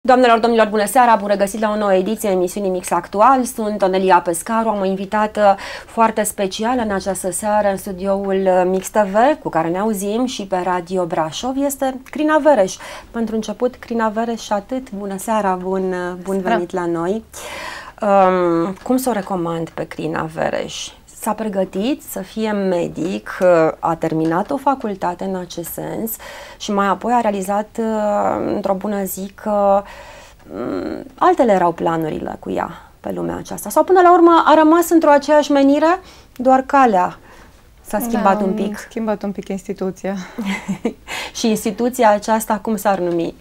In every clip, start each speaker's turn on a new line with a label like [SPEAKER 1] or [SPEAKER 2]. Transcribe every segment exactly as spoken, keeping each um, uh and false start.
[SPEAKER 1] Doamnelor, domnilor, bună seara! Bun regăsit la o nouă ediție a emisiunii Mix Actual. Sunt Onelia Pescaru, am o invitată foarte specială în această seară în studioul Mix T V, cu care ne auzim și pe Radio Brașov. Este Crina Vereș. Pentru început, Crina Vereș și atât. Bună seara, bun, bun venit la noi. Um, cum să o recomand pe Crina Vereș? S-a pregătit să fie medic, a terminat o facultate în acest sens și mai apoi a realizat într-o bună zi că um, altele erau planurile cu ea pe lumea aceasta. Sau până la urmă a rămas într-o aceeași menire, doar calea s-a schimbat
[SPEAKER 2] da,
[SPEAKER 1] un pic.
[SPEAKER 2] S-a schimbat un pic instituția.
[SPEAKER 1] Și instituția aceasta cum s-ar numi?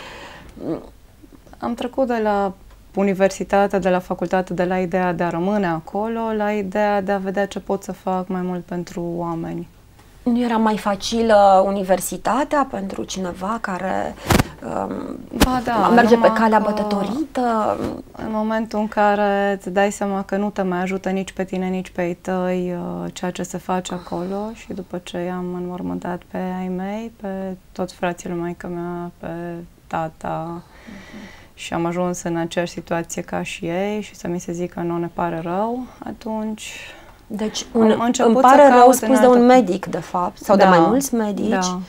[SPEAKER 2] Am trecut de la universitate, de la facultate, de la ideea de a rămâne acolo, la ideea de a vedea ce pot să fac mai mult pentru oameni.
[SPEAKER 1] Nu era mai facilă universitatea pentru cineva care um,
[SPEAKER 2] ba da,
[SPEAKER 1] merge pe calea bătătorită?
[SPEAKER 2] În momentul în care îți dai seama că nu te mai ajută nici pe tine, nici pe ei tăi ceea ce se face acolo, și după ce i-am înmormântat pe ai mei, pe toți frații lui maică mea, pe tata, uh-huh. și am ajuns în aceeași situație ca și ei și să mi se zică nu, ne pare rău, atunci...
[SPEAKER 1] Deci un, îmi pare rău spus de un medic, de fapt, sau da, de mai mulți medici. Da.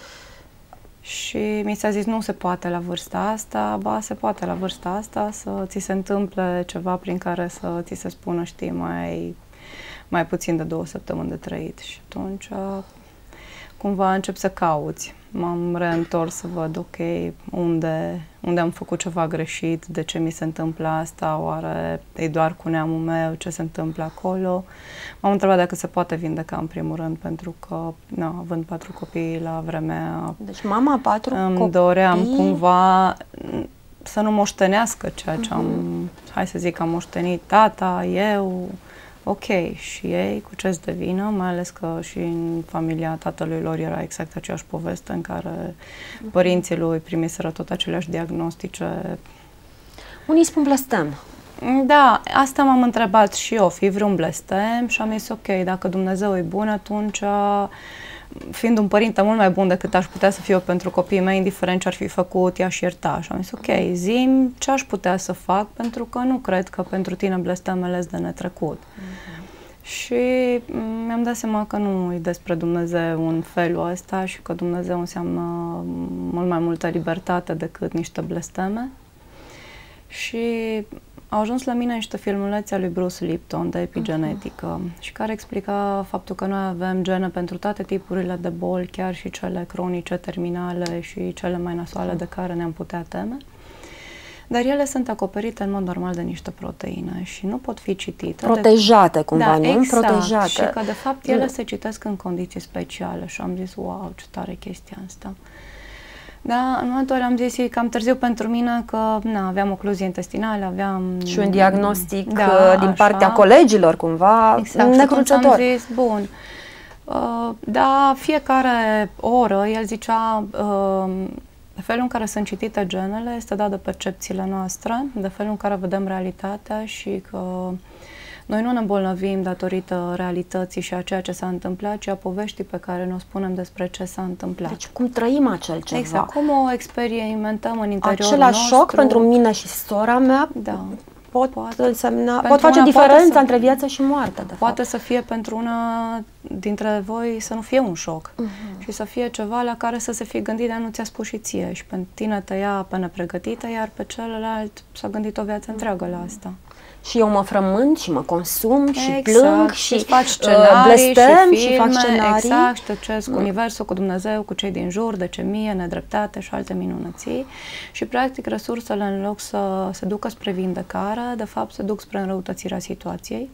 [SPEAKER 2] Și mi s-a zis, nu se poate la vârsta asta, ba, se poate la vârsta asta să ți se întâmple ceva prin care să ți se spună, știi, mai, mai puțin de două săptămâni de trăit. Și atunci cumva încep să cauți. M-am reîntors să văd, ok, unde, unde am făcut ceva greșit, de ce mi se întâmplă asta, oare e doar cu neamul meu, ce se întâmplă acolo. M-am întrebat dacă se poate vindeca în primul rând, pentru că, na, având patru copii la vremea...
[SPEAKER 1] Deci mama patru
[SPEAKER 2] îmi
[SPEAKER 1] copii...
[SPEAKER 2] doream cumva să nu moștenească ceea ce am, uh-huh. hai să zic, am moștenit tata, eu... Ok, și ei cu ce-ți devină, mai ales că și în familia tatălui lor era exact aceeași poveste în care părinții lui primiseră tot aceleași diagnostice.
[SPEAKER 1] Unii spun blestem.
[SPEAKER 2] Da, asta m-am întrebat și eu, fi vreun blestem, și am zis ok, dacă Dumnezeu e bun, atunci, fiind un părinte mult mai bun decât aș putea să fiu eu pentru copiii mei, indiferent ce ar fi făcut, i-aș ierta. Și am zis ok, zi-mi ce aș putea să fac, pentru că nu cred că pentru tine blestemele sunt de netrecut. Mm-hmm. Și mi-am dat seama că nu e despre Dumnezeu în felul ăsta și că Dumnezeu înseamnă mult mai multă libertate decât niște blesteme. Și au ajuns la mine niște filmulețe ale lui Bruce Lipton de epigenetică uh-huh. și care explica faptul că noi avem gene pentru toate tipurile de boli, chiar și cele cronice, terminale și cele mai nasoale de care ne-am putea teme. Dar ele sunt acoperite în mod normal de niște proteine și nu pot fi citite.
[SPEAKER 1] Protejate de... cumva,
[SPEAKER 2] da,
[SPEAKER 1] nu?
[SPEAKER 2] Exact.
[SPEAKER 1] Protejate.
[SPEAKER 2] Și că de fapt ele se citesc în condiții speciale și am zis, wow, ce tare chestia asta. Da, în momentul ăla am zis, e cam târziu pentru mine că na, aveam ocluzie intestinală, aveam...
[SPEAKER 1] Și un diagnostic
[SPEAKER 2] da,
[SPEAKER 1] din
[SPEAKER 2] așa.
[SPEAKER 1] partea colegilor, cumva,
[SPEAKER 2] exact.
[SPEAKER 1] necrucător.
[SPEAKER 2] Am zis, bun, uh, da, fiecare oră, el zicea, uh, de felul în care sunt citite genele este dat de percepțiile noastre, de felul în care vedem realitatea și că noi nu ne îmbolnăvim datorită realității și a ceea ce s-a întâmplat, ci a poveștii pe care ne-o spunem despre ce s-a întâmplat.
[SPEAKER 1] Deci cum trăim acel ceva.
[SPEAKER 2] Exact, cum o experimentăm în interiorul
[SPEAKER 1] Același
[SPEAKER 2] nostru.
[SPEAKER 1] șoc pentru mine și sora mea
[SPEAKER 2] da.
[SPEAKER 1] pot,
[SPEAKER 2] poate,
[SPEAKER 1] însemna, pot face diferența să, între viață și moarte, de
[SPEAKER 2] Poate
[SPEAKER 1] fapt.
[SPEAKER 2] să fie pentru una dintre voi să nu fie un șoc uh-huh. și să fie ceva la care să se fie gândit, dar nu ți-a spus și ție. Și pentru tine te ia pe nepregătită, iar pe celălalt s-a gândit o viață întreagă la asta.
[SPEAKER 1] Și eu mă frământ și mă consum
[SPEAKER 2] exact.
[SPEAKER 1] și plâng și,
[SPEAKER 2] și faci scenarii,
[SPEAKER 1] blestem
[SPEAKER 2] și, filme,
[SPEAKER 1] și fac scenarii.
[SPEAKER 2] Exact, și tăcesc cu universul, cu Dumnezeu, cu cei din jur, de ce mie, nedreptate și alte minunății. Și practic resursele, în loc să se ducă spre vindecare, de fapt se duc spre înrăutățirea situației.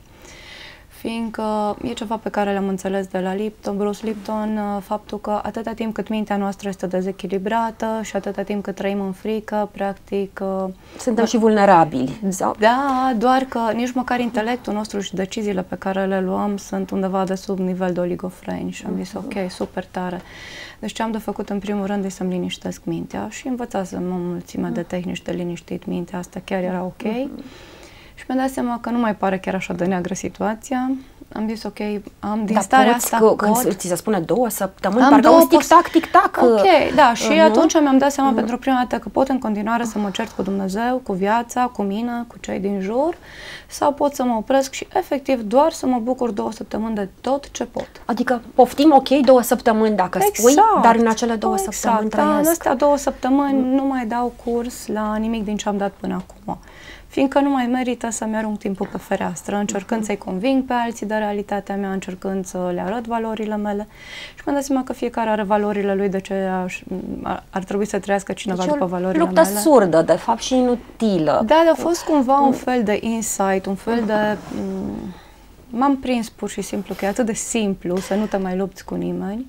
[SPEAKER 2] Fiindcă e ceva pe care l-am înțeles de la Lipton, Bruce Lipton, faptul că atâta timp cât mintea noastră este dezechilibrată și atâta timp cât trăim în frică, practic...
[SPEAKER 1] Suntem și vulnerabili.
[SPEAKER 2] Da, doar că nici măcar intelectul nostru și deciziile pe care le luăm sunt undeva de sub nivel de oligofreni și am zis, ok, super tare. Deci ce am de făcut în primul rând e să-mi liniștesc mintea și învățasem o mulțime de tehnici de liniștit mintea, asta chiar era ok. Și mi-am dat seama că nu mai pare chiar așa de neagră situația. am zis ok, am din
[SPEAKER 1] Dar
[SPEAKER 2] starea
[SPEAKER 1] poți
[SPEAKER 2] asta
[SPEAKER 1] că,
[SPEAKER 2] pot.
[SPEAKER 1] când ți se spune două săptămâni,
[SPEAKER 2] Am
[SPEAKER 1] parcă
[SPEAKER 2] două
[SPEAKER 1] un tic-tac, tic-tac.
[SPEAKER 2] Ok, da, și
[SPEAKER 1] uh,
[SPEAKER 2] atunci mi-am dat seama
[SPEAKER 1] uh.
[SPEAKER 2] pentru prima dată că pot în continuare să mă cert cu Dumnezeu, cu viața, cu mine, cu cei din jur, sau pot să mă opresc și efectiv doar să mă bucur două săptămâni de tot ce pot.
[SPEAKER 1] Adică poftim ok două săptămâni dacă
[SPEAKER 2] Exact,
[SPEAKER 1] spui, dar în acele două
[SPEAKER 2] exact,
[SPEAKER 1] săptămâni
[SPEAKER 2] da, în
[SPEAKER 1] trăiesc.
[SPEAKER 2] astea două săptămâni mm. nu mai dau curs la nimic din ce am dat până acum. Fiindcă nu mai merită să-mi arunc timpul pe fereastră, încercând să-i conving pe alții de realitatea mea, încercând să le arăt valorile mele. Și mi-am dat seama că fiecare are valorile lui, de ce aș, ar, ar trebui să trăiască cineva
[SPEAKER 1] deci
[SPEAKER 2] după valorile
[SPEAKER 1] luptă
[SPEAKER 2] mele.
[SPEAKER 1] surdă, de fapt, și inutilă.
[SPEAKER 2] Da, dar a fost cumva un fel de insight, un fel de... M-am prins pur și simplu că e atât de simplu să nu te mai lupți cu nimeni.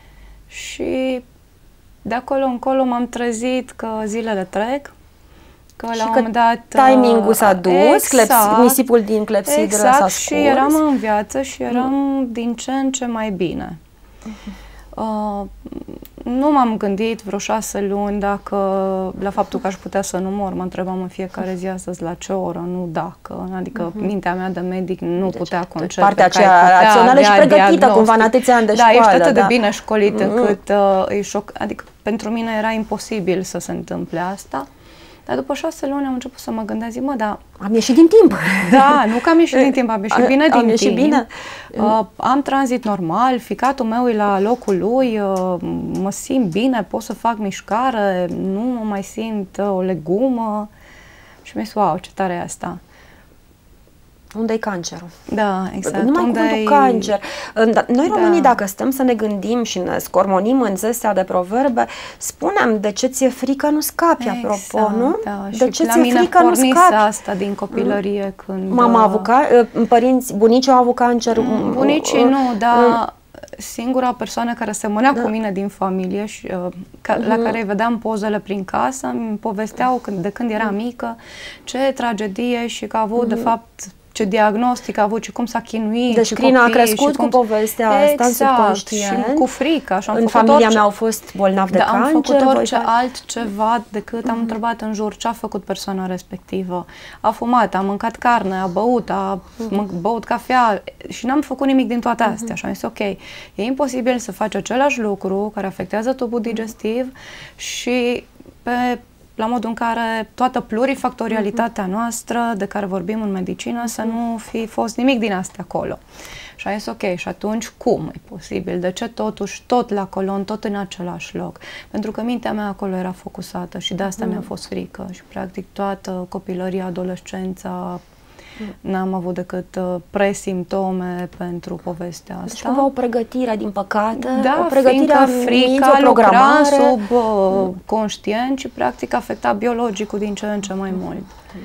[SPEAKER 2] Și de acolo încolo m-am trezit că zilele trec, că
[SPEAKER 1] și
[SPEAKER 2] la un
[SPEAKER 1] că
[SPEAKER 2] moment dat
[SPEAKER 1] timingul s-a dus,
[SPEAKER 2] exact,
[SPEAKER 1] nisipul din clepsidră
[SPEAKER 2] exact,
[SPEAKER 1] s-a
[SPEAKER 2] și
[SPEAKER 1] scurs.
[SPEAKER 2] eram în viață și eram mm. din ce în ce mai bine. Uh-huh. Uh, nu m-am gândit vreo șase luni dacă, la faptul că aș putea să nu mor. Mă întrebam în fiecare zi astăzi la ce oră, nu dacă. Adică uh-huh. mintea mea de medic nu deci, putea concepe.
[SPEAKER 1] Partea aceea rațională și pregătită diagnostic. Cumva în atâția ani de
[SPEAKER 2] da,
[SPEAKER 1] școală.
[SPEAKER 2] Da, ești atât
[SPEAKER 1] da.
[SPEAKER 2] de bine școlit uh-huh. încât uh, e șoc. Adică pentru mine era imposibil să se întâmple asta. Dar după șase luni am început să mă gândesc, zic, mă, da...
[SPEAKER 1] Am ieșit din timp.
[SPEAKER 2] Da, nu că am ieșit din timp, am ieșit bine din
[SPEAKER 1] am ieșit
[SPEAKER 2] timp.
[SPEAKER 1] Bine.
[SPEAKER 2] Uh, am tranzit normal, ficatul meu e la locul lui, uh, mă simt bine, pot să fac mișcare, nu mă mai simt uh, o legumă. Și mi-a zis, wow, ce tare e asta.
[SPEAKER 1] Unde-i cancerul?
[SPEAKER 2] Da, exact.
[SPEAKER 1] Numai
[SPEAKER 2] Unde
[SPEAKER 1] cuvântul cancer. Noi românii, da. dacă stăm să ne gândim și ne scormonim în zestea de proverbe, spunem de ce ți-e frică nu scapi,
[SPEAKER 2] exact,
[SPEAKER 1] apropo, nu?
[SPEAKER 2] Da.
[SPEAKER 1] De
[SPEAKER 2] și
[SPEAKER 1] ce ți-e frică nu scapi?
[SPEAKER 2] Asta din copilărie când...
[SPEAKER 1] Mama a avut ca... părinți, bunicii au avut cancer?
[SPEAKER 2] Bunicii nu, dar singura persoană care semănea da. cu mine din familie și uh, ca, uh-huh. la care îi vedeam pozele prin casă, îmi povesteau când, de când era mică ce tragedie și că a avut uh-huh. de fapt ce diagnostic a avut și cum s-a chinuit.
[SPEAKER 1] Deci Crina a crescut cum... cu povestea asta
[SPEAKER 2] exact,
[SPEAKER 1] în subconștient.
[SPEAKER 2] Și cu frică. Și am
[SPEAKER 1] în
[SPEAKER 2] făcut
[SPEAKER 1] familia
[SPEAKER 2] orice...
[SPEAKER 1] mea au fost bolnavi de
[SPEAKER 2] da,
[SPEAKER 1] cancer.
[SPEAKER 2] am făcut orice
[SPEAKER 1] voi...
[SPEAKER 2] altceva decât uh-huh. am întrebat în jur ce a făcut persoana respectivă. A fumat, a mâncat carne, a băut, a uh-huh. băut cafea și n-am făcut nimic din toate astea. Uh-huh. Și am zis, ok, e imposibil să faci același lucru care afectează tubul digestiv uh-huh. și pe la modul în care toată plurifactorialitatea noastră de care vorbim în medicină să nu fi fost nimic din astea acolo. Și am zis, ok, și atunci cum e posibil? De ce totuși tot la colon, tot în același loc? Pentru că mintea mea acolo era focusată și de asta mm. mi-a fost frică și practic toată copilăria, adolescența, n-am avut decât uh, presimptome pentru povestea asta.
[SPEAKER 1] Deci cumva o pregătire, din păcate,
[SPEAKER 2] da,
[SPEAKER 1] o pregătire a
[SPEAKER 2] frica, o lucra sub uh, conștient și practic afecta biologicul din ce în ce mai mult.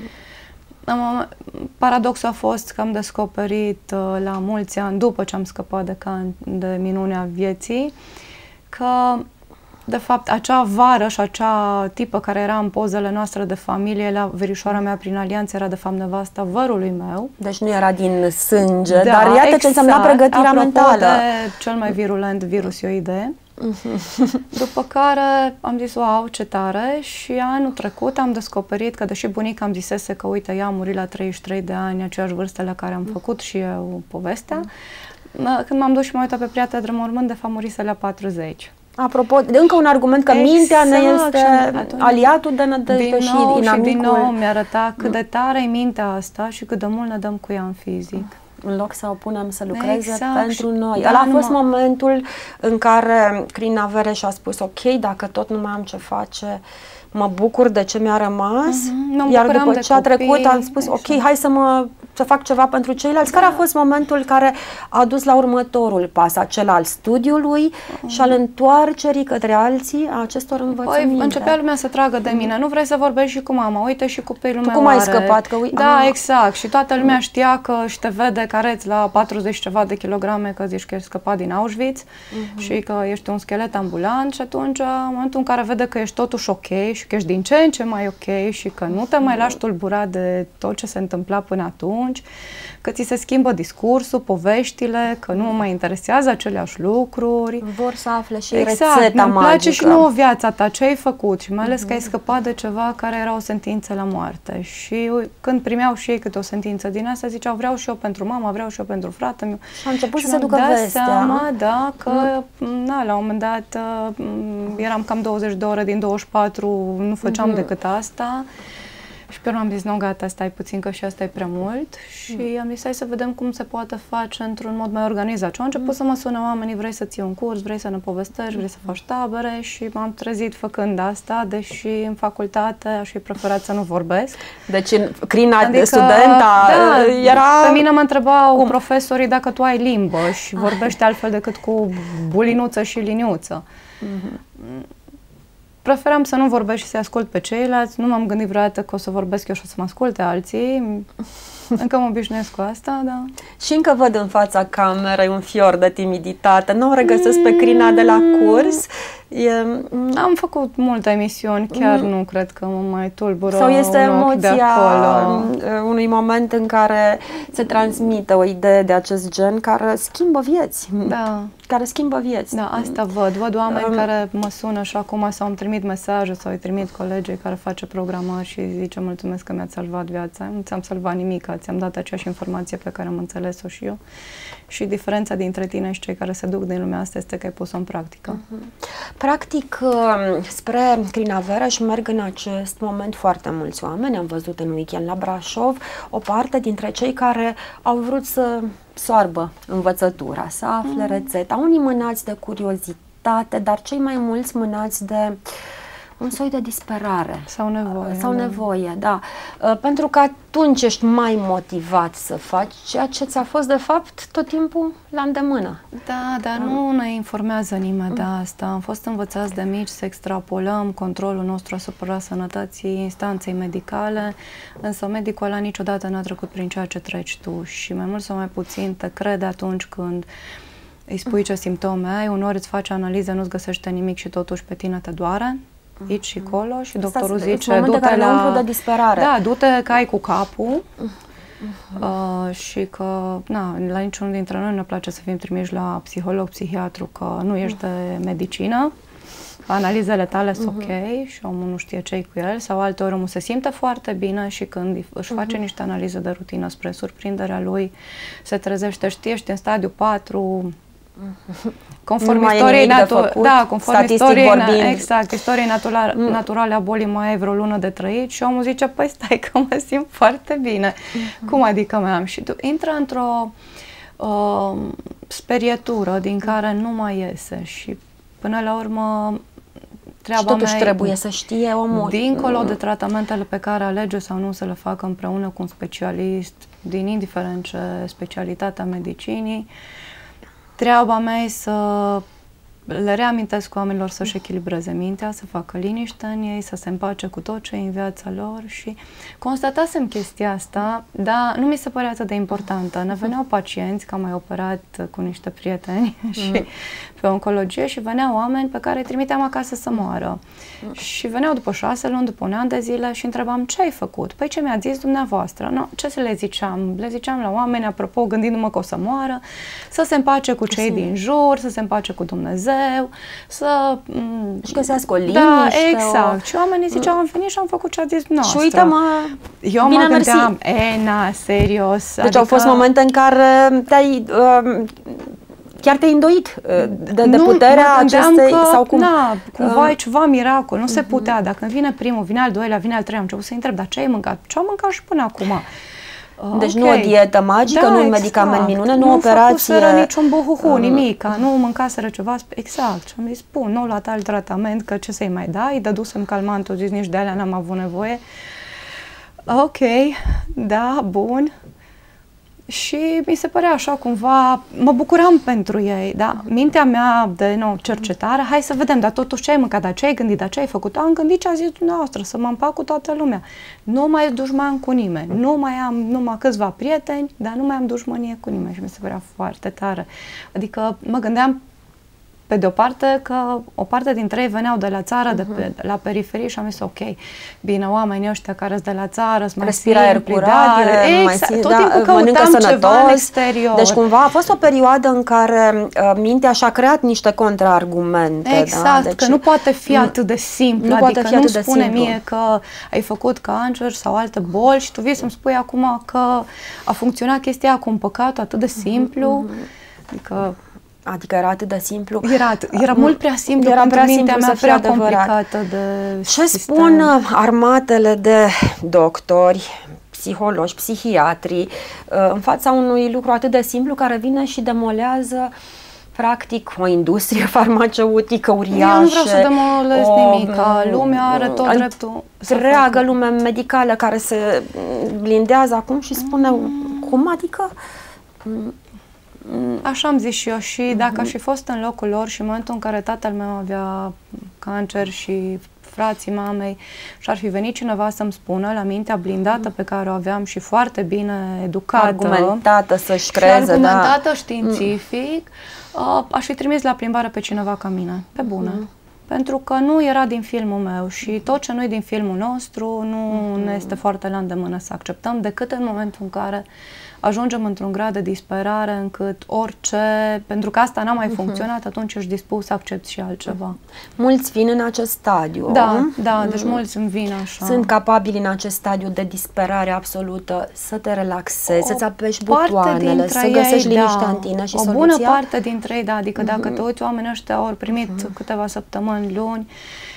[SPEAKER 2] Am, paradoxul a fost că am descoperit uh, la mulți ani, după ce am scăpat de, can, de minunea vieții, că de fapt, acea vară și acea tipă care era în pozele noastre de familie, la verișoara mea prin alianță, era de fapt nevasta vărului meu.
[SPEAKER 1] Deci nu era din sânge, da, dar iată
[SPEAKER 2] exact,
[SPEAKER 1] ce însemna pregătirea
[SPEAKER 2] apropo
[SPEAKER 1] mentală.
[SPEAKER 2] De cel mai virulent virus ioide. După care am zis, wow, ce tare, și anul trecut am descoperit că, deși bunica îmi zisese că, uite, ea a murit la treizeci și trei de ani, aceeași vârstă la care am făcut și eu povestea, când m-am dus și m-am uitat pe prietena de mormânt, de fapt murise la patruzeci.
[SPEAKER 1] Apropo, de încă un argument că exact, mintea ne este
[SPEAKER 2] atunci,
[SPEAKER 1] aliatul de nădejde și inamicul.
[SPEAKER 2] Și din nou mi-arăta cât de tare e mintea asta și cât de mult ne dăm cu ea în fizic.
[SPEAKER 1] În loc să o punem să lucreze
[SPEAKER 2] exact,
[SPEAKER 1] pentru noi.
[SPEAKER 2] Da,
[SPEAKER 1] Ăla a fost
[SPEAKER 2] numai... momentul
[SPEAKER 1] în care Crina Vereș a spus, ok, dacă tot nu mai am ce face, mă bucur de ce mi-a rămas, uh-huh. Iar după ce a trecut am spus, exact. ok, hai să mă să fac ceva pentru ceilalți. Da. Care a fost momentul care a dus la următorul pas, acela al studiului uh-huh. și al întoarcerii către alții a acestor învățăminte?
[SPEAKER 2] Păi începea lumea să tragă de mine, nu vrei să vorbești și cu mama, uite și copilul meu
[SPEAKER 1] cum
[SPEAKER 2] are.
[SPEAKER 1] ai scăpat? Că, ui,
[SPEAKER 2] da,
[SPEAKER 1] a...
[SPEAKER 2] exact, și toată lumea știa că și te vede careți la patruzeci ceva de kilograme, că zici că ești scăpat din Auschwitz uh-huh. și că ești un schelet ambulant și atunci, în momentul în care vede că ești totuși ok și că ești din ce în ce mai ok și că nu te mai lași tulburat de tot ce se întâmpla până atunci atunci, că ți se schimbă discursul, poveștile, că nu mă mai interesează aceleași lucruri.
[SPEAKER 1] Vor să afle și
[SPEAKER 2] exact,
[SPEAKER 1] rețeta
[SPEAKER 2] magică. Îmi place și nouă viața ta, ce ai făcut și mai ales uh-huh. că ai scăpat de ceva care era o sentință la moarte. Și când primeau și ei câte o sentință din asta, ziceau vreau și eu pentru mama, vreau și eu pentru fratele meu.
[SPEAKER 1] Și a început să se ducă vestea.
[SPEAKER 2] Seama, da, că mm. na, la un moment dat eram cam douăzeci de ore din douăzeci și patru, nu făceam uh-huh. decât asta. Și pe urmă am zis, nu, gata, stai puțin că și asta e prea mult și mm. am zis, hai să vedem cum se poate face într-un mod mai organizat. Și au început mm. să mă sună oamenii, vrei să ții un curs, vrei să ne povestești, vrei să faci tabere și m-am trezit făcând asta, deși în facultate aș fi preferat să nu vorbesc.
[SPEAKER 1] Deci în Crina
[SPEAKER 2] adică,
[SPEAKER 1] de studenta
[SPEAKER 2] da,
[SPEAKER 1] era...
[SPEAKER 2] Pe mine mă întrebau cum? profesorii dacă tu ai limbă și vorbești altfel decât cu bulinuță și liniuță. Mm-hmm. Preferam să nu vorbesc și să ascult pe ceilalți. Nu m-am gândit vreodată că o să vorbesc eu și o să mă asculte alții. Încă mă obișnuiesc cu asta, da.
[SPEAKER 1] Și încă văd în fața camerei un fior de timiditate. Nu o regăsesc pe Crina de la curs. E...
[SPEAKER 2] Am făcut multe emisiuni, chiar mm. nu cred că mă mai tulbură.
[SPEAKER 1] Sau este
[SPEAKER 2] un ochi de
[SPEAKER 1] emoția
[SPEAKER 2] acolo.
[SPEAKER 1] unui moment în care se transmite o idee de acest gen care schimbă vieți.
[SPEAKER 2] Da.
[SPEAKER 1] Care schimbă vieți.
[SPEAKER 2] Da, asta văd. Văd oameni um, care mă sună și acum sau îmi trimit mesaje sau îi trimit colegii care face programări și zice mulțumesc că mi-ați salvat viața. Nu ți-am salvat nimic, ți-am dat aceeași informație pe care am înțeles-o și eu. Și diferența dintre tine și cei care se duc din lumea asta este că ai pus-o în practică.
[SPEAKER 1] Uh-huh. Practic, spre Crinavereș merg în acest moment foarte mulți oameni. Am văzut în weekend la Brașov o parte dintre cei care au vrut să soarbă învățătura, să afle uh-huh. rețeta. Unii mânați de curiozitate, dar cei mai mulți mânați de un soi de disperare.
[SPEAKER 2] Sau nevoie.
[SPEAKER 1] Sau nevoie, da. Pentru că atunci ești mai motivat să faci ceea ce ți-a fost, de fapt, tot timpul la îndemână.
[SPEAKER 2] Da, dar nu ne informează nimeni de asta. Am fost învățați de mici să extrapolăm controlul nostru asupra sănătății instanței medicale, însă medicul ăla niciodată n-a trecut prin ceea ce treci tu și mai mult sau mai puțin te crede atunci când îi spui ce simptome ai, uneori îți face analiză, nu-ți găsește nimic și totuși pe tine te doare. Aici și colo și doctorul
[SPEAKER 1] Asta
[SPEAKER 2] zice du-te
[SPEAKER 1] la... de disperare.
[SPEAKER 2] Da, du-te că ai cu capul uh-huh. uh, și că na, la niciunul dintre noi nu ne place să fim trimiși la psiholog, psihiatru, că nu ești de medicină, analizele tale sunt uh-huh. ok și omul nu știe ce-i cu el, sau alteori omul se simte foarte bine și când își face uh-huh. niște analize de rutină spre surprinderea lui, se trezește, știi, ești în stadiu patru, conform istoriei natura, da, conform istoriei, vorbind. Exact, istoriei natura, mm. naturale a bolii mai ai vreo lună de trăit și omul zice, păi stai că mă simt foarte bine. Mm-hmm. Cum adică mai am? Și tu intră într-o uh, sperietură din care nu mai iese și până la urmă treaba
[SPEAKER 1] și totuși
[SPEAKER 2] mea
[SPEAKER 1] trebuie să știe omul.
[SPEAKER 2] Dincolo de tratamentele pe care alege sau nu să le facă împreună cu un specialist, din indiferent ce specialitatea medicinii, treaba mea e să le reamintesc oamenilor să-și echilibreze mintea, să facă liniște în ei, să se împace cu tot ce e în viața lor și constatasem chestia asta, dar nu mi se părea atât de importantă. Ne veneau pacienți, că am mai operat cu niște prieteni mm. și pe oncologie și veneau oameni pe care îi trimiteam acasă să moară. Mm. Și veneau după șase luni, după un an de zile și întrebam ce ai făcut? Păi ce mi-a zis dumneavoastră? No, ce să le ziceam? Le ziceam la oameni, apropo, gândindu-mă că o să moară, să se împace cu cei din jur, să se împace cu Dumnezeu, să
[SPEAKER 1] și găsească o liniște.
[SPEAKER 2] Da, exact. O... Și oamenii ziceau, am venit și am făcut ce a zis noastră.
[SPEAKER 1] Și uite-mă,
[SPEAKER 2] eu mă gândeam, e, na, serios.
[SPEAKER 1] Deci adică... au fost momente în care te-ai, uh, chiar te-ai îndoit uh, de, de puterea acestei,
[SPEAKER 2] că,
[SPEAKER 1] sau cum?
[SPEAKER 2] Na, cumva uh, e ceva miracol, nu uh-huh. se putea. Dacă vine primul, vine al doilea, vine al treilea, am început să întreb, dar ce ai mâncat? Ce am mâncat și până acum?
[SPEAKER 1] Deci
[SPEAKER 2] okay.
[SPEAKER 1] nu o dietă magică,
[SPEAKER 2] da,
[SPEAKER 1] nu un
[SPEAKER 2] exact.
[SPEAKER 1] medicament minune, nu,
[SPEAKER 2] nu
[SPEAKER 1] operație.
[SPEAKER 2] Nu niciun buhuhu, uh, nimic, uh, nu mâncaseră ceva, exact. Și am zis, bun, nu luat alt tratament, că ce să-i mai dai, dădusem calmantul, zis, nici de alea n-am avut nevoie. Ok, da, bun. Și mi se părea așa cumva, mă bucuram pentru ei, da? Mintea mea de nou cercetare, hai să vedem, dar totuși ce ai mâncat, dar ce ai gândit, dar ce ai făcut? Am gândit ce a zis dumneavoastră, să mă împac cu toată lumea. Nu mai dușman cu nimeni, nu mai am numai câțiva prieteni, dar nu mai am dușmănie cu nimeni și mi se părea foarte tare. Adică mă gândeam pe de o parte că o parte dintre ei veneau de la țară, uh-huh. de, pe, de la periferie și am zis ok, bine, oamenii ăștia care sunt de la țară, sunt mai
[SPEAKER 1] respira aer curat,
[SPEAKER 2] exact, mai, tot da, timpul căutam ceva în exterior.
[SPEAKER 1] Deci cumva a fost o perioadă în care uh, mintea și-a creat niște contraargumente.
[SPEAKER 2] Exact,
[SPEAKER 1] da? Deci,
[SPEAKER 2] că nu poate fi atât de simplu,
[SPEAKER 1] nu
[SPEAKER 2] adică
[SPEAKER 1] poate fi
[SPEAKER 2] nu
[SPEAKER 1] atât de
[SPEAKER 2] spune
[SPEAKER 1] simplu.
[SPEAKER 2] mie că ai făcut cancer sau alte boli și tu vii să-mi spui acum că a funcționat chestia cu un păcat atât de simplu, mm-hmm. adică
[SPEAKER 1] Adică era atât de simplu.
[SPEAKER 2] Era, era mult prea simplu
[SPEAKER 1] era
[SPEAKER 2] pentru
[SPEAKER 1] prea
[SPEAKER 2] mintea
[SPEAKER 1] simplu
[SPEAKER 2] mea,
[SPEAKER 1] să
[SPEAKER 2] prea
[SPEAKER 1] adevărat.
[SPEAKER 2] complicată de
[SPEAKER 1] Ce
[SPEAKER 2] sistem.
[SPEAKER 1] spun armatele de doctori, psihologi, psihiatri în fața unui lucru atât de simplu care vine și demolează practic o industrie farmaceutică uriașă.
[SPEAKER 2] Eu nu vreau să demolez
[SPEAKER 1] o,
[SPEAKER 2] nimic. Lumea are tot dreptul să
[SPEAKER 1] întreagă
[SPEAKER 2] facă.
[SPEAKER 1] lume medicală care se blindează acum și spune mm. cum adică?
[SPEAKER 2] Așa am zis și eu și dacă aș fi fost în locul lor și în momentul în care tatăl meu avea cancer și frații mamei și ar fi venit cineva să-mi spună la mintea blindată pe care o aveam și foarte bine educată,
[SPEAKER 1] argumentată să-și creze,
[SPEAKER 2] argumentată
[SPEAKER 1] da.
[SPEAKER 2] științific, uh, aș fi trimis la plimbare pe cineva ca mine, pe bună. Mm. Pentru că nu era din filmul meu și tot ce nu e din filmul nostru nu mm. ne este foarte la îndemână să acceptăm, decât în momentul în care ajungem într-un grad de disperare încât orice, pentru că asta n-a mai funcționat, atunci ești dispus să accepti și altceva.
[SPEAKER 1] Mulți vin în acest stadiu.
[SPEAKER 2] Da, da, deci mulți îmi vin așa.
[SPEAKER 1] Sunt capabili în acest stadiu de disperare absolută să te relaxezi, să-ți apeși butoanele, să găsești
[SPEAKER 2] ei,
[SPEAKER 1] liniștea
[SPEAKER 2] da,
[SPEAKER 1] în tine și
[SPEAKER 2] o
[SPEAKER 1] soluția.
[SPEAKER 2] bună parte dintre ei, da, adică mm-hmm. dacă te uiți, oamenii ăștia au primit mm-hmm. câteva săptămâni, luni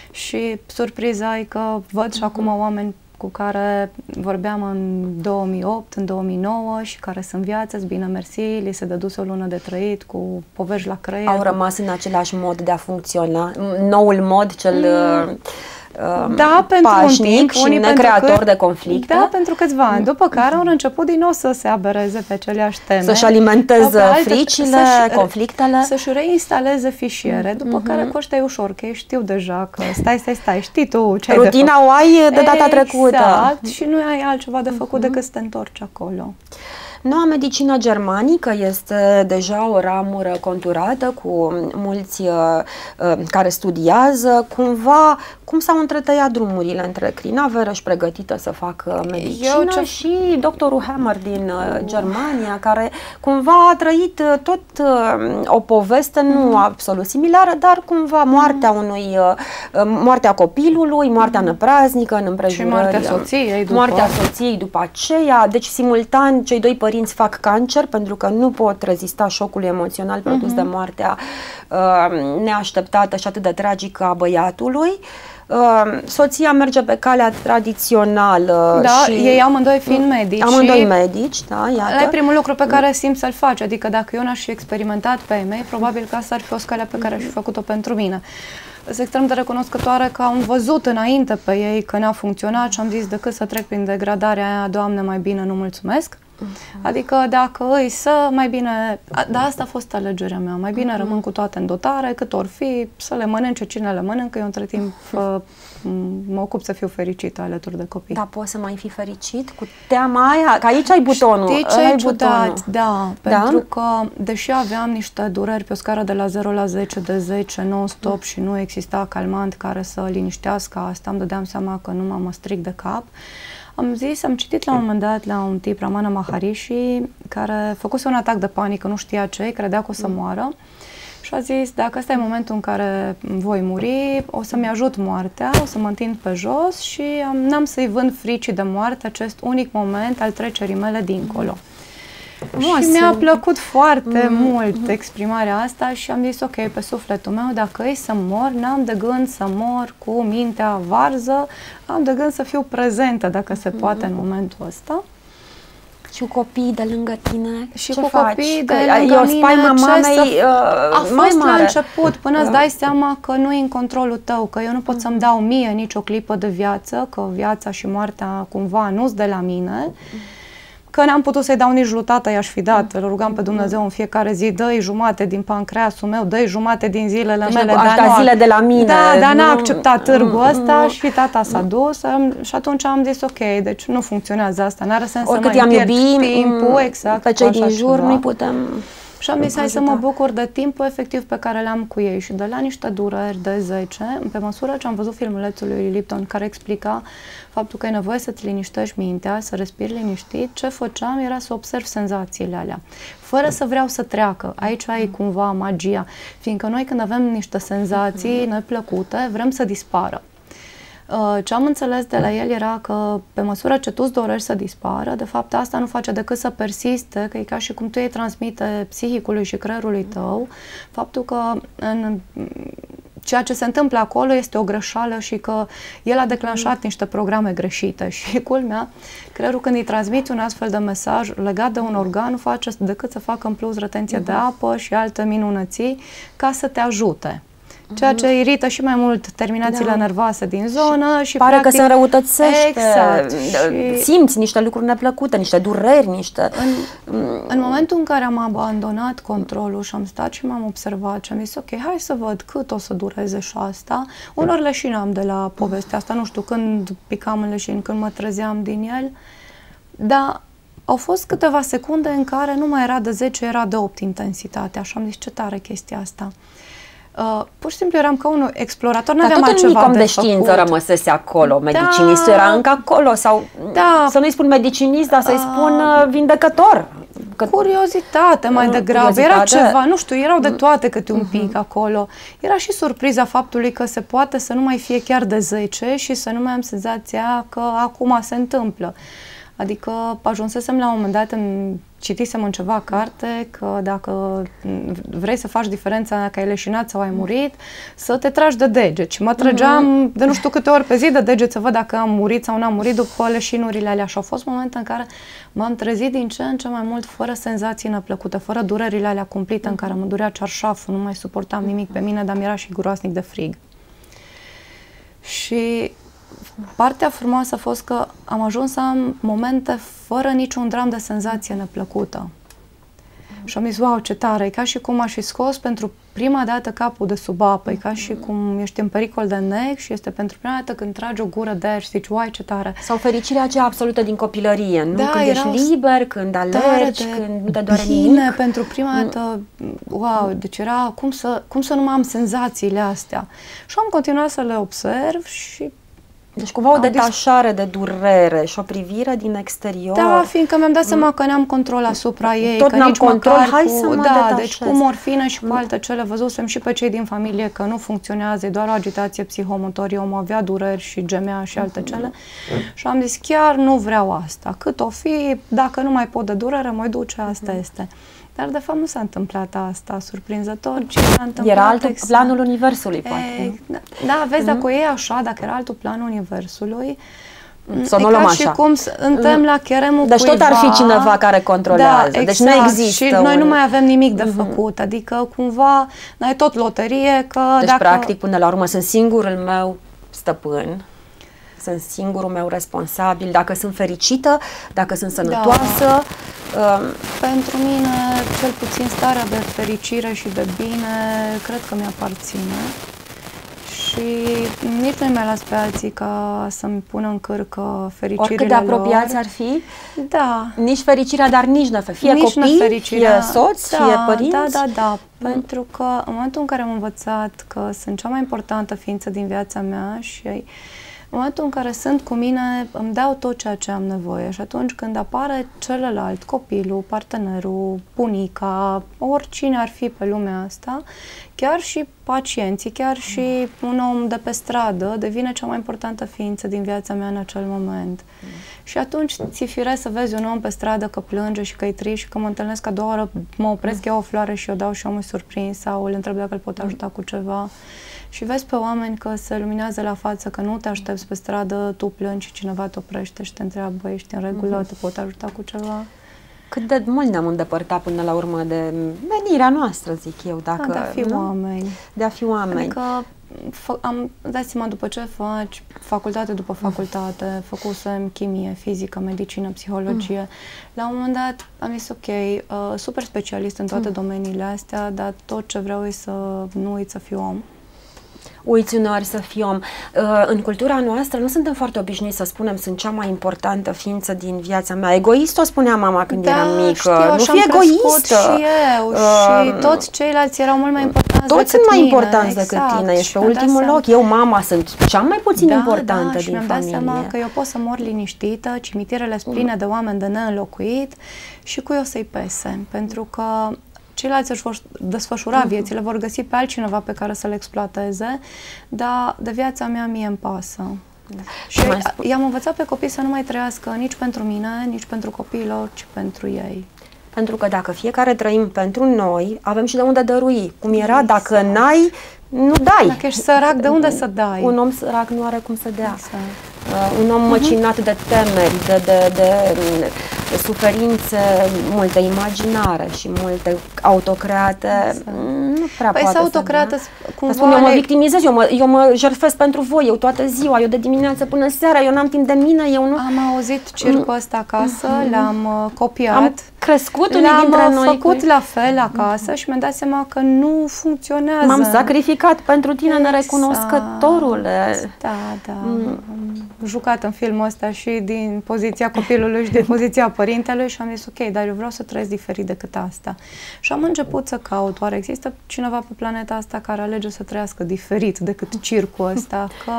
[SPEAKER 2] și surpriza e că văd și mm-hmm. acum oameni cu care vorbeam în două mii opt, în două mii nouă și care sunt viață, bine mersi, li se dăduse o lună de trăit cu povești la creier.
[SPEAKER 1] Au rămas în același mod de a funcționa, noul mod cel mm. uh,
[SPEAKER 2] da, pentru
[SPEAKER 1] pașnic
[SPEAKER 2] un timp,
[SPEAKER 1] și necreator că, de conflicte.
[SPEAKER 2] Da, pentru câțiva ani, după care au început din nou să se abereze pe aceleași teme.
[SPEAKER 1] Să-și alimenteze fricile, să conflictele.
[SPEAKER 2] Să-și reinstaleze fișiere, după mm-hmm. care cu ăștia e ușor, că ei știu deja că stai, stai, stai, știi tu ce ai
[SPEAKER 1] rutina
[SPEAKER 2] de
[SPEAKER 1] o ai de data
[SPEAKER 2] exact,
[SPEAKER 1] trecută.
[SPEAKER 2] Exact, și nu ai altceva de făcut mm-hmm. decât să te întorci acolo.
[SPEAKER 1] Noua medicină germanică este deja o ramură conturată cu mulți uh, care studiază. Cumva, cum s-au întretăiat drumurile între Crina Verăș, pregătită să facă medicină, ce... și doctorul Hammer din uh, Germania, care cumva a trăit uh, tot uh, o poveste, nu mm-hmm. absolut similară, dar cumva moartea unui, uh, moartea copilului, moartea năpraznică în împrejurări.
[SPEAKER 2] Și moartea soției după.
[SPEAKER 1] Moartea soției după aceea, deci simultan cei doi părinți fac cancer pentru că nu pot rezista șocului emoțional produs uh-huh. de moartea uh, neașteptată și atât de tragică a băiatului. Uh, soția merge pe calea tradițională.
[SPEAKER 2] Da,
[SPEAKER 1] și
[SPEAKER 2] ei amândoi fiind medici.
[SPEAKER 1] Amândoi medici, da, iată.
[SPEAKER 2] Ăla e primul lucru pe care simți să-l faci, adică dacă eu n-aș fi experimentat pe ei mei, probabil că asta ar fi o scală pe care aș fi făcut-o pentru mine. Sunt extrem de recunoscătoare că am văzut înainte pe ei că n-a funcționat și am zis decât să trec prin degradarea aia, Doamne, mai bine nu mulțumesc. Uh-huh. Adică dacă îi să, mai bine, dar asta a fost alegerea mea, mai bine uh-huh. rămân cu toate în dotare, cât or fi, să le mănânce cine le mănâncă, eu între timp uh, mă ocup să fiu fericită alături de copii.
[SPEAKER 1] Dar poți să mai fi fericit cu teama aia? Că aici ai butonul.
[SPEAKER 2] Știi ce e ciudat? Da,
[SPEAKER 1] da,
[SPEAKER 2] pentru că deși aveam niște dureri pe o scară de la zero la zece, de zece, non-stop și nu exista calmant care să liniștească asta, îmi dădeam seama că nu mă stric de cap. Am zis, am citit la un moment dat la un tip, Ramana Maharishi, care făcuse un atac de panică, nu știa ce, credea că o să moară și a zis, dacă ăsta e momentul în care voi muri, o să-mi ajut moartea, o să mă întind pe jos și n-am să-i vând fricii de moarte acest unic moment al trecerii mele dincolo. Și mi-a plăcut foarte mm-hmm. mult exprimarea asta și am zis, ok, pe sufletul meu, dacă e să mor, n-am de gând să mor cu mintea varză, am de gând să fiu prezentă, dacă se mm-hmm. poate, în momentul ăsta.
[SPEAKER 1] Și cu copiii de lângă tine,
[SPEAKER 2] și
[SPEAKER 1] ce
[SPEAKER 2] cu
[SPEAKER 1] faci?
[SPEAKER 2] copiii de
[SPEAKER 1] că
[SPEAKER 2] lângă
[SPEAKER 1] eu
[SPEAKER 2] mine,
[SPEAKER 1] spaima mamei
[SPEAKER 2] să...
[SPEAKER 1] uh,
[SPEAKER 2] a fost
[SPEAKER 1] mai mare.
[SPEAKER 2] la început, până îți dai seama că nu e în controlul tău, că eu nu pot să-mi dau mie nicio clipă de viață, că viața și moartea cumva nu-s de la mine, că n-am putut să-i dau nici jumătate, i-aș fi dat. Îl rugam pe Dumnezeu în fiecare zi, dă-i jumate din pancreasul meu, dă-i jumate din zilele
[SPEAKER 1] deci
[SPEAKER 2] mele.
[SPEAKER 1] Aș da zile de la mine.
[SPEAKER 2] Da, dar n-a acceptat târgul ăsta și tata s-a dus și atunci am zis, ok, deci nu funcționează asta, n-are sens
[SPEAKER 1] oricât
[SPEAKER 2] să mai pierd
[SPEAKER 1] iubit,
[SPEAKER 2] timpul, exact,
[SPEAKER 1] pe cei din jur nu-i putem...
[SPEAKER 2] Și am zis, hai să mă bucur de timpul efectiv pe care l-am cu ei și de la niște dureri de zece, pe măsură ce am văzut filmulețul lui Lipton care explica faptul că e nevoie să-ți liniștești mintea, să respiri liniștit, ce făceam era să observ senzațiile alea, fără să vreau să treacă. Aici ai cumva magia, fiindcă noi când avem niște senzații neplăcute, vrem să dispară. Ce am înțeles de la el era că pe măsură ce tu îți dorești să dispară, de fapt asta nu face decât să persiste, că e ca și cum tu îi transmite psihicului și creierului tău faptul că în ceea ce se întâmplă acolo este o greșeală și că el a declanșat niște programe greșite și culmea, creierul când îi transmite un astfel de mesaj legat de un organ nu face decât să facă în plus retenție de apă și alte minunății ca să te ajute. Ceea ce irită și mai mult terminațiile da. nervoase din zonă și, și
[SPEAKER 1] pare
[SPEAKER 2] practic,
[SPEAKER 1] că se înrăutățește,
[SPEAKER 2] exact,
[SPEAKER 1] simți niște lucruri neplăcute, niște dureri, niște...
[SPEAKER 2] În, în momentul în care am abandonat controlul și am stat și m-am observat și am zis, ok, hai să văd cât o să dureze și asta. Unor leșinam de la povestea asta, nu știu când picam în leșin, când mă trezeam din el, dar au fost câteva secunde în care nu mai era de zece, era de opt intensitatea și am zis, ce tare chestia asta. Uh, pur și simplu eram ca un explorator, nu aveam altceva de,
[SPEAKER 1] de știință rămăsese acolo, medicinistul da. era încă acolo sau, da. să nu-i spun medicinist, dar să-i uh, spun vindecător.
[SPEAKER 2] Că... Curiozitate mai uh, degrabă, curiozitate. Era ceva, nu știu, erau de toate câte un pic uh-huh. acolo. Era și surpriza faptului că se poate să nu mai fie chiar de zece și să nu mai am senzația că acum se întâmplă. Adică ajunsesem la un moment dat, îmi citisem în ceva carte că dacă vrei să faci diferența dacă ai leșinat sau ai murit, să te tragi de deget. Și mă trăgeam mm-hmm. de nu știu câte ori pe zi de deget să văd dacă am murit sau n-am murit după leșinurile alea. Și au fost momente în care m-am trezit din ce în ce mai mult fără senzații neplăcute, fără durerile alea cumplite mm-hmm. în care mă durea cearșaful, nu mai suportam nimic pe mine, dar mi-era și groasnic de frig. Și partea frumoasă a fost că am ajuns să am momente fără niciun dram de senzație neplăcută. Mm. Și am zis, wow, ce tare! E ca și cum aș fi scos pentru prima dată capul de sub apă, e ca și cum ești în pericol de nec și este pentru prima dată când tragi o gură de aer și zici, uai, ce tare!
[SPEAKER 1] Sau fericirea aceea absolută din copilărie, nu?
[SPEAKER 2] Da,
[SPEAKER 1] când ești liber, când alergi, când nu te doare nimic.
[SPEAKER 2] Pentru prima dată, wow, deci era cum să, cum să nu mai am senzațiile astea. Și am continuat să le observ și
[SPEAKER 1] deci cumva o detașare de durere și o privire din exterior.
[SPEAKER 2] Da, fiindcă mi-am dat seama că n-am control asupra ei.
[SPEAKER 1] Tot
[SPEAKER 2] că
[SPEAKER 1] n-am
[SPEAKER 2] nici
[SPEAKER 1] control,
[SPEAKER 2] măcar
[SPEAKER 1] hai
[SPEAKER 2] cu,
[SPEAKER 1] să mă
[SPEAKER 2] da,
[SPEAKER 1] detașez.
[SPEAKER 2] Deci cu morfină și cu alte cele văzusem și pe cei din familie că nu funcționează, e doar o agitație psihomotorie, omul avea dureri și gemea și alte cele. Și am zis, chiar nu vreau asta. Cât o fi, dacă nu mai pot de durere, mă duce, asta este. Dar de fapt nu s-a întâmplat asta surprinzător, ci s-a întâmplat
[SPEAKER 1] era altul
[SPEAKER 2] exact.
[SPEAKER 1] planul universului, poate.
[SPEAKER 2] Da, da, vezi, mm-hmm. dacă o iei așa, dacă era altul planul universului,
[SPEAKER 1] să nu luăm așa.
[SPEAKER 2] Și cum suntem la cheremul
[SPEAKER 1] deci cuiva. Deci tot ar fi cineva care controlează.
[SPEAKER 2] Da, exact.
[SPEAKER 1] Deci nu există.
[SPEAKER 2] Și un... noi nu mai avem nimic de făcut. Adică cumva n-ai tot loterie. Că
[SPEAKER 1] deci
[SPEAKER 2] dacă...
[SPEAKER 1] practic până la urmă sunt singurul meu stăpân. Sunt singurul meu responsabil. Dacă sunt fericită, dacă sunt sănătoasă. Da. Um,
[SPEAKER 2] Pentru mine, cel puțin starea de fericire și de bine, cred că mi-aparține. Și nici nu mai las pe alții ca să-mi pună în cârcă fericirile
[SPEAKER 1] oricât de apropiați
[SPEAKER 2] lor.
[SPEAKER 1] ar fi,
[SPEAKER 2] da.
[SPEAKER 1] Nici fericirea, dar nici nefer. Fie
[SPEAKER 2] nici
[SPEAKER 1] copii, fie soți,
[SPEAKER 2] da,
[SPEAKER 1] fie părinți.
[SPEAKER 2] Da, da, da. Mm. Pentru că în momentul în care am învățat că sunt cea mai importantă ființă din viața mea și în momentul în care sunt cu mine, îmi dau tot ceea ce am nevoie. Și atunci când apare celălalt, copilul, partenerul, bunica, oricine ar fi pe lumea asta, chiar și pacienții, chiar și un om de pe stradă devine cea mai importantă ființă din viața mea în acel moment. Mm. Și atunci ți-e firesc să vezi un om pe stradă că plânge și că e trist și că mă întâlnesc a doua oră, mă opresc, iau o floare și o dau și omul surprins sau îl întreb dacă îl pot ajuta cu ceva. Și vezi pe oameni că se luminează la față, că nu te aștepți pe stradă, tu plângi și cineva te oprește și te întreabă, ești în regulă, mm-hmm. te pot ajuta cu ceva?
[SPEAKER 1] Cât de mult ne-am îndepărtat până la urmă de menirea noastră, zic eu, dacă...
[SPEAKER 2] Da, de a fi nu? oameni.
[SPEAKER 1] De a fi oameni.
[SPEAKER 2] Adică, am dat seama, după ce faci facultate după facultate, făcusem chimie, fizică, medicină, psihologie, mm. la un moment dat am zis, ok, uh, super specialist în toate mm. domeniile astea, dar tot ce vreau e să nu uit să fiu om.
[SPEAKER 1] uiți uneori să fii om. Uh, în cultura noastră nu suntem foarte obișnuiți să spunem sunt cea mai importantă ființă din viața mea. Egoist o spunea mama când
[SPEAKER 2] da,
[SPEAKER 1] eram mică.
[SPEAKER 2] Știu,
[SPEAKER 1] nu fi egoistă.
[SPEAKER 2] Și eu uh, și toți ceilalți erau mult mai importanți
[SPEAKER 1] toți
[SPEAKER 2] decât
[SPEAKER 1] sunt mai
[SPEAKER 2] mine.
[SPEAKER 1] importanți
[SPEAKER 2] exact.
[SPEAKER 1] decât tine. Ești
[SPEAKER 2] și
[SPEAKER 1] pe ultimul loc. Eu, mama, sunt cea mai puțin
[SPEAKER 2] da,
[SPEAKER 1] importantă
[SPEAKER 2] da, și
[SPEAKER 1] din
[SPEAKER 2] mi-am
[SPEAKER 1] familie.
[SPEAKER 2] dat seama că eu pot să mor liniștită, cimitirele sunt pline de oameni de neînlocuit și cui o să-i pese. Pentru că ceilalți își vor desfășura viețile, vor găsi pe altcineva pe care să le exploateze, dar de viața mea mie îmi pasă. Da. Și i-am învățat pe copii să nu mai trăiască nici pentru mine, nici pentru copiilor, ci pentru ei.
[SPEAKER 1] Pentru că dacă fiecare trăim pentru noi, avem și de unde dărui. Cum era, exact. Dacă n-ai, nu dai.
[SPEAKER 2] Dacă ești sărac, de unde să dai?
[SPEAKER 1] Un om sărac nu are cum să dea.
[SPEAKER 2] Exact.
[SPEAKER 1] Uh, un om măcinat uh-huh. de temeri, de, de, de, de suferințe, multe imaginare și multe autocreate, exact. Nu prea
[SPEAKER 2] păi
[SPEAKER 1] poate
[SPEAKER 2] autocreate
[SPEAKER 1] să
[SPEAKER 2] cumva
[SPEAKER 1] spun, eu mă victimizez, eu mă, eu mă jertfesc pentru voi, eu toată ziua, eu de dimineață până seara, eu n-am timp de mine, eu nu...
[SPEAKER 2] Am auzit circul ăsta acasă, mm-hmm. l-am uh, copiat.
[SPEAKER 1] Am crescut unii dintre noi.
[SPEAKER 2] L-am făcut
[SPEAKER 1] cu...
[SPEAKER 2] la fel acasă și mi-am dat seama că nu funcționează.
[SPEAKER 1] M-am sacrificat pentru tine, exact. Nerecunoscătorule.
[SPEAKER 2] Da, da. Mm. Am jucat în filmul ăsta și din poziția copilului și din poziția părintelui și am zis, ok, dar eu vreau să trăiesc diferit decât asta. Și am început să caut, oare există cineva pe planeta asta care alege să trăiască diferit decât circul ăsta? Că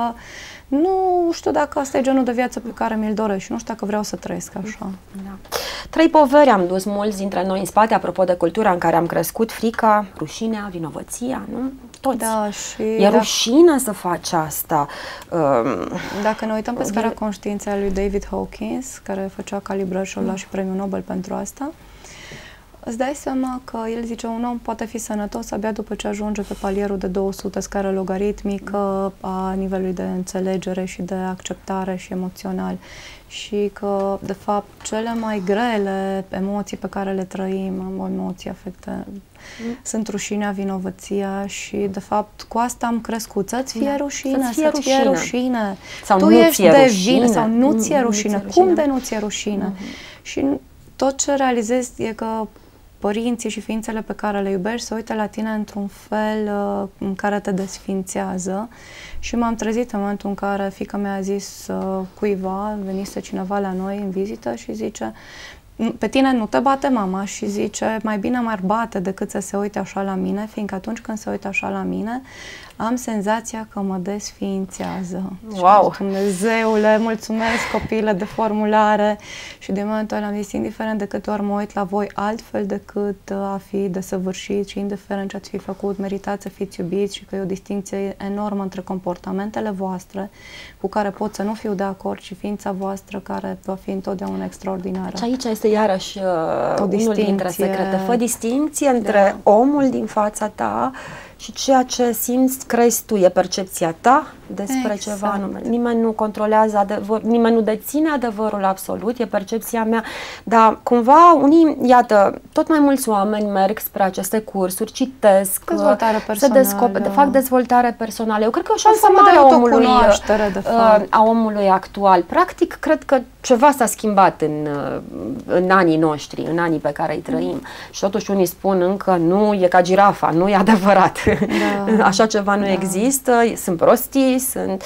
[SPEAKER 2] nu știu dacă asta e genul de viață pe care mi-l doresc și nu știu dacă vreau să trăiesc așa.
[SPEAKER 1] Da. Trei poveri am dus mulți dintre noi în spate, apropo de cultura în care am crescut, frica, rușinea, vinovăția, nu? Toți.
[SPEAKER 2] Da, și
[SPEAKER 1] e
[SPEAKER 2] dacă,
[SPEAKER 1] rușine să faci asta. Um,
[SPEAKER 2] dacă ne uităm pe scara conștiinței a lui David Hawkins, care făcea calibrări și o lua și premiul Nobel pentru asta, îți dai seama că el zice un om poate fi sănătos abia după ce ajunge pe palierul de două sute, scară logaritmică a nivelului de înțelegere și de acceptare și emoțional. Și că, de fapt, cele mai grele emoții pe care le trăim, emoții, afecte, mm. sunt rușinea, vinovăția și, de fapt, cu asta am crescut. Să-ți fie rușine, să-ți fie, să fie rușine.
[SPEAKER 1] Sau
[SPEAKER 2] tu
[SPEAKER 1] nu
[SPEAKER 2] ești de
[SPEAKER 1] rușine.
[SPEAKER 2] vină sau nu ți-e
[SPEAKER 1] mm,
[SPEAKER 2] rușine.
[SPEAKER 1] rușine.
[SPEAKER 2] Cum de nu ți-e rușine? Mm-hmm. Și tot ce realizezi e că părinții și ființele pe care le iubești se uită la tine într-un fel uh, în care te desfințează. Și m-am trezit în momentul în care fiica mea a zis uh, cuiva, venise cineva la noi în vizită și zice, pe tine nu te bate mama, și zice, mai bine m-ar bate decât să se uite așa la mine, fiindcă atunci când se uită așa la mine, am senzația că mă desființează.
[SPEAKER 1] Wow!
[SPEAKER 2] Și Dumnezeule, mulțumesc copile de formulare. Și din momentul ăla am zis, indiferent de câte ori mă uit la voi altfel decât a fi desăvârșit și indiferent ce ați fi făcut, meritați să fiți iubiți și că e o distinție enormă între comportamentele voastre cu care pot să nu fiu de acord și ființa voastră care va fi întotdeauna extraordinară.
[SPEAKER 1] Și aici este iarăși uh, unul dintre secrete. Fă distinție între da. omul din fața ta și ceea ce simți, crezi tu, e percepția ta despre exact. ceva anume. Nimeni nu controlează adevăr, nimeni nu deține adevărul absolut, e percepția mea, dar cumva unii, iată, tot mai mulți oameni merg spre aceste cursuri, citesc, se descoperă, fac dezvoltare personală. Eu cred că o șansă mare a omului,
[SPEAKER 2] de fapt.
[SPEAKER 1] a omului actual. Practic, cred că ceva s-a schimbat în, în anii noștri, în anii pe care îi trăim. Mm. Și totuși unii spun încă, nu, e ca girafa, nu e adevărat. Da, așa ceva nu da. există, sunt prostii, sunt...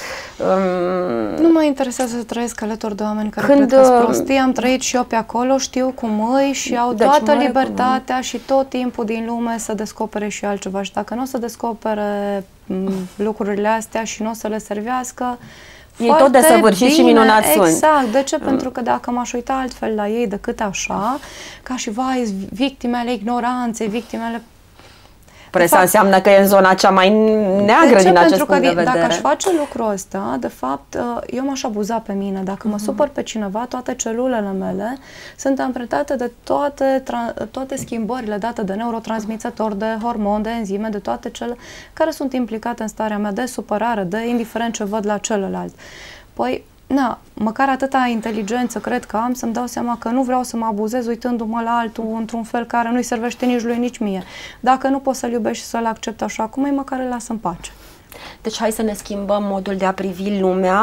[SPEAKER 1] Um,
[SPEAKER 2] nu mă interesează să trăiesc alături de oameni care când, cred că prostii, am trăit și eu pe acolo, știu cum îi și au deci toată libertatea și tot timpul din lume să descopere și altceva. Și dacă nu o să descopere m, lucrurile astea și nu o să le servească,
[SPEAKER 1] ei tot desăvârșiți și minunați sunt.
[SPEAKER 2] Exact. De ce? Mm. Pentru că dacă m-aș uita altfel la ei decât așa, ca și vai, victimele ignoranței, victimele...
[SPEAKER 1] Presa înseamnă că e în zona cea mai neagră din acest
[SPEAKER 2] Pentru
[SPEAKER 1] punct
[SPEAKER 2] că
[SPEAKER 1] de vedere.
[SPEAKER 2] Dacă aș face lucrul ăsta, de fapt, eu m-aș abuza pe mine. Dacă mă supăr pe cineva, toate celulele mele sunt amprentate de toate, toate schimbările date de neurotransmițători, de hormoni, de enzime, de toate cele care sunt implicate în starea mea de supărare, de indiferent ce văd la celălalt. Păi, na, măcar atâta inteligență cred că am să-mi dau seama că nu vreau să mă abuzez uitându-mă la altul într-un fel care nu-i servește nici lui, nici mie. Dacă nu pot să-l iubesc și să-l accept așa cum e, măcar îl las în pace.
[SPEAKER 1] Deci hai să ne schimbăm modul de a privi lumea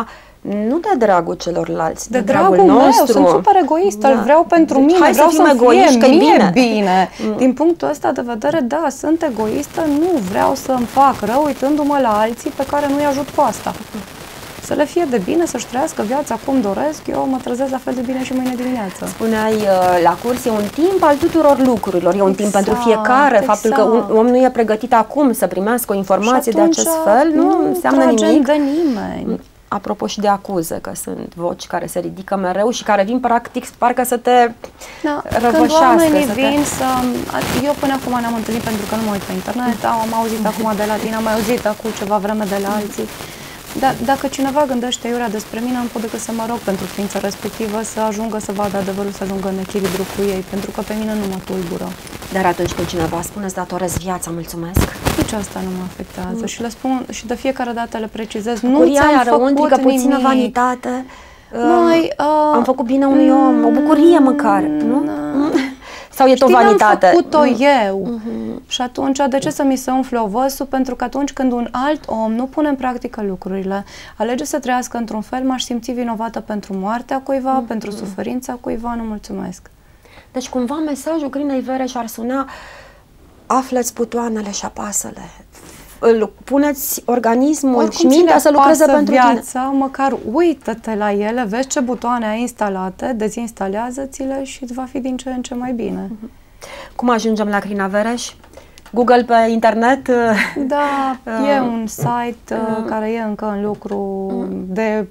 [SPEAKER 1] Nu de dragul celorlalți,
[SPEAKER 2] de,
[SPEAKER 1] de
[SPEAKER 2] dragul,
[SPEAKER 1] dragul
[SPEAKER 2] meu,
[SPEAKER 1] nostru.
[SPEAKER 2] sunt super egoistă,
[SPEAKER 1] Da.
[SPEAKER 2] îl vreau pentru mine,
[SPEAKER 1] Hai
[SPEAKER 2] vreau
[SPEAKER 1] să fim
[SPEAKER 2] să
[SPEAKER 1] egoiști,
[SPEAKER 2] fie
[SPEAKER 1] că-i
[SPEAKER 2] mie
[SPEAKER 1] bine.
[SPEAKER 2] bine.
[SPEAKER 1] Mm.
[SPEAKER 2] Din punctul ăsta de vedere, da, sunt egoistă, nu vreau să îmi fac rău uitându-mă la alții pe care nu-i ajut cu asta. Să le fie de bine, să-și trăiască viața cum doresc, eu mă trezesc la fel de bine și măine dimineață.
[SPEAKER 1] Spuneai, la curs e un timp al tuturor lucrurilor, e un
[SPEAKER 2] Exact,
[SPEAKER 1] timp pentru fiecare.
[SPEAKER 2] exact.
[SPEAKER 1] Faptul că un om nu e pregătit acum să primească o informație de acest fel, nu,
[SPEAKER 2] nu
[SPEAKER 1] înseamnă
[SPEAKER 2] tragem
[SPEAKER 1] nimic.
[SPEAKER 2] de nimeni.
[SPEAKER 1] Apropo și de acuze, că sunt voci care se ridică mereu și care vin practic, parcă să te
[SPEAKER 2] Da,
[SPEAKER 1] răvășească.
[SPEAKER 2] când oamenii
[SPEAKER 1] să
[SPEAKER 2] vin
[SPEAKER 1] te...
[SPEAKER 2] să... Eu până acum ne-am întâlnit pentru că nu mă uit pe internet, am auzit acum de la tine, am mai auzit acum ceva vreme de la alții. Dar dacă cineva gândește iurea despre mine, nu pot decât să mă rog pentru ființa respectivă să ajungă să vadă adevărul, să ajungă în echilibru cu ei, pentru că pe mine nu mă tulbură.
[SPEAKER 1] Dar atunci când cineva spune îți datorez viața, mulțumesc.
[SPEAKER 2] Nici asta nu mă afectează mm. și le spun și de fiecare dată le precizez.
[SPEAKER 1] Bucuria
[SPEAKER 2] nu ți-am
[SPEAKER 1] aia
[SPEAKER 2] făcut
[SPEAKER 1] răuntrică, puțină
[SPEAKER 2] nimic.
[SPEAKER 1] vanitate.
[SPEAKER 2] Mai, uh,
[SPEAKER 1] am făcut bine unui om, o bucurie măcar, nu? Mm. Sau e tot
[SPEAKER 2] Știi,
[SPEAKER 1] vanitate?
[SPEAKER 2] Știi, am făcut-o
[SPEAKER 1] mm.
[SPEAKER 2] eu. Mm-hmm. Și atunci, de ce să mi se umfle ovăsul? Pentru că atunci când un alt om nu pune în practică lucrurile, alege să trăiască într-un fel, m-aș simți vinovată pentru moartea cuiva, mm-hmm. pentru suferința cuiva, nu mulțumesc.
[SPEAKER 1] Deci cumva mesajul Crinei Vereș ar suna: află-ți butoanele și apasă-le. Puneți organismul
[SPEAKER 2] Oricum
[SPEAKER 1] și mintea să lucreze pentru
[SPEAKER 2] viața,
[SPEAKER 1] tine.
[SPEAKER 2] Măcar uită-te la ele, vezi ce butoane ai instalate, dezinstalează-ți-le și îți va fi din ce în ce mai bine.
[SPEAKER 1] Cum ajungem la Crina Vereș? Google pe internet?
[SPEAKER 2] Da, e un site uh, care e încă în lucru de...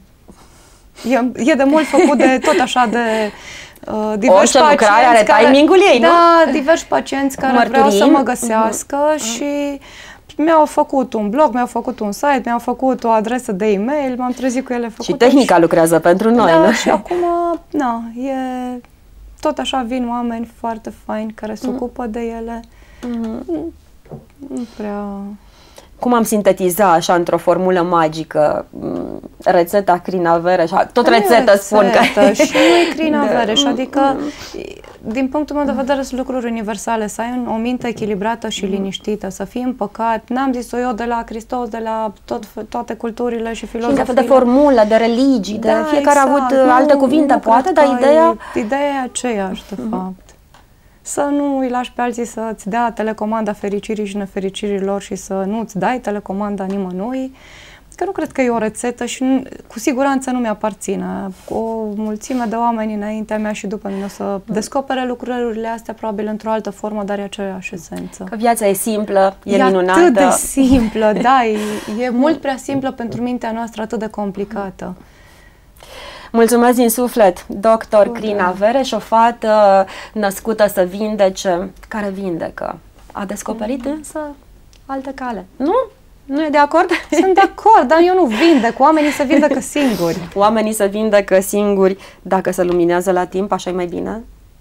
[SPEAKER 2] E, e de mult făcut de tot așa de... Uh, diversi
[SPEAKER 1] Orice lucrare are
[SPEAKER 2] care,
[SPEAKER 1] timingul ei, nu?
[SPEAKER 2] Da, diversi pacienți care
[SPEAKER 1] Mărturii.
[SPEAKER 2] vreau să mă găsească mm-hmm. și mi-au făcut un blog, mi-au făcut un site, mi-au făcut o adresă de e-mail, m-am trezit cu ele făcute.
[SPEAKER 1] Și tehnica și... lucrează pentru noi,
[SPEAKER 2] da,
[SPEAKER 1] nu?
[SPEAKER 2] și acum, na, e... Tot așa vin oameni foarte faini care se mm-hmm. ocupă de ele. Mm-hmm. Nu prea...
[SPEAKER 1] Cum am sintetizat așa într-o formulă magică rețeta Crina Vereș? Tot rețetă, rețetă spun că...
[SPEAKER 2] Și nu e Crina Vereș, adică din punctul meu de vedere sunt lucruri universale, să ai o minte echilibrată și liniștită, să fii împăcat. N-am zis-o eu de la Hristos, de la tot, toate culturile și filozofiile.
[SPEAKER 1] Și de formulă, de religii, de
[SPEAKER 2] da,
[SPEAKER 1] fiecare
[SPEAKER 2] exact.
[SPEAKER 1] a avut
[SPEAKER 2] nu,
[SPEAKER 1] alte cuvinte,
[SPEAKER 2] nu
[SPEAKER 1] poate, dar ideea...
[SPEAKER 2] Ideea e aceeași, de mm-hmm. fapt. Să nu îi lași pe alții să-ți dea telecomanda fericirii și nefericirii lor și să nu-ți dai telecomanda nimănui, că nu cred că e o rețetă și nu, cu siguranță nu mi-aparține. O mulțime de oameni înaintea mea și după mine o să descopere lucrurile astea probabil într-o altă formă, dar e aceeași esență.
[SPEAKER 1] Că viața e simplă, e,
[SPEAKER 2] e
[SPEAKER 1] minunată.
[SPEAKER 2] atât de simplă, da, e, e mult prea simplă pentru mintea noastră, atât de complicată.
[SPEAKER 1] Mulțumesc din suflet, doctor Crina Vereș, o fată născută să vindece, care vindecă. A descoperit însă altă cale. Nu? Nu e de acord?
[SPEAKER 2] Sunt de acord, dar eu nu vindec. Oamenii se vindecă singuri.
[SPEAKER 1] Oamenii se vindecă singuri dacă se luminează la timp, așa e mai bine?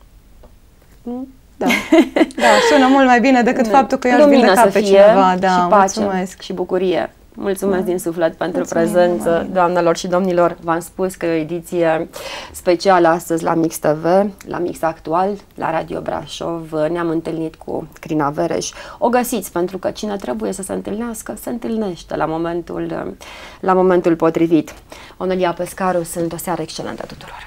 [SPEAKER 2] Da. Da, sună mult mai bine decât faptul că eu aș
[SPEAKER 1] Lumină
[SPEAKER 2] vindeca
[SPEAKER 1] să
[SPEAKER 2] pe
[SPEAKER 1] fie
[SPEAKER 2] cineva. Da,
[SPEAKER 1] și pace
[SPEAKER 2] mulțumesc.
[SPEAKER 1] și bucurie. Mulțumesc da. din suflet pentru
[SPEAKER 2] Mulțumim,
[SPEAKER 1] prezență,
[SPEAKER 2] Marina.
[SPEAKER 1] doamnelor și domnilor. V-am spus că e o ediție specială astăzi la Mix T V, la Mix Actual, la Radio Brașov. Ne-am întâlnit cu Crina Vereș. O găsiți pentru că cine trebuie să se întâlnească, se întâlnește la momentul, la momentul potrivit. Onelia Pescaru, sunt o seară excelentă tuturor.